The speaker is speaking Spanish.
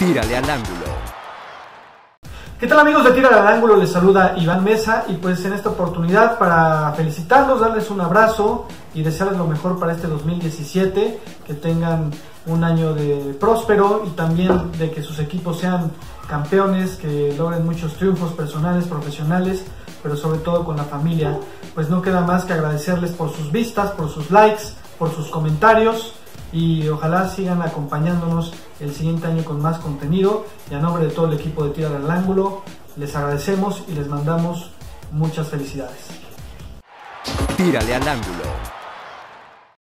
Tírale al ángulo. ¿Qué tal, amigos de Tírale al Ángulo? Les saluda Iván Mesa y pues en esta oportunidad para felicitarlos, darles un abrazo y desearles lo mejor para este 2017, que tengan un año de próspero y también de que sus equipos sean campeones, que logren muchos triunfos personales, profesionales, pero sobre todo con la familia. Pues no queda más que agradecerles por sus vistas, por sus likes, por sus comentarios y ojalá sigan acompañándonos el siguiente año con más contenido. Y a nombre de todo el equipo de Tírale al Ángulo les agradecemos y les mandamos muchas felicidades. Tírale al ángulo.